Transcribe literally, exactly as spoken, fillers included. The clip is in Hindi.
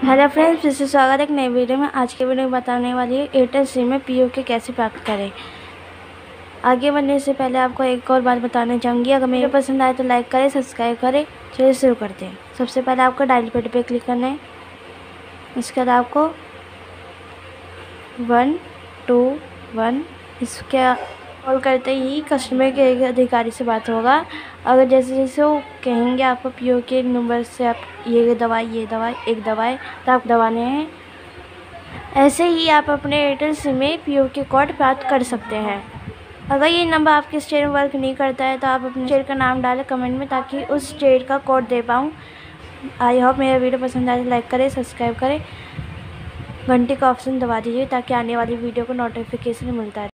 हेलो फ्रेंड्स, फिर से स्वागत है एक नई वीडियो में। आज के वीडियो में बताने वाली है एयरटेल सिम में पीओके कैसे प्राप्त करें। आगे बढ़ने से पहले आपको एक और बात बताना चाहूँगी, अगर वीडियो पसंद आए तो लाइक करें, सब्सक्राइब करें। चलिए शुरू करते हैं। सबसे पहले आपको डायल पैड पे क्लिक करना है। इसके बाद आपको वन टू वन इसके कॉल करते ही कस्टमर के एक अधिकारी से बात होगा। अगर जैसे जैसे वो कहेंगे आपको पीओके नंबर से आप ये दवाई ये दवाई एक दवाई तो आप दवाने हैं। ऐसे ही आप अपने एयरटेल सिम में पीओके कोड प्राप्त कर सकते हैं। अगर ये नंबर आपके स्टेट में वर्क नहीं करता है तो आप अपने स्टेट का नाम डालें कमेंट में, ताकि उस स्टेट का कोड दे पाऊँ। आई होप मेरा वीडियो पसंद आए तो लाइक करें, सब्सक्राइब करें, घंटी का ऑप्शन दबा दीजिए ताकि आने वाली वीडियो को नोटिफिकेशन मिलता है।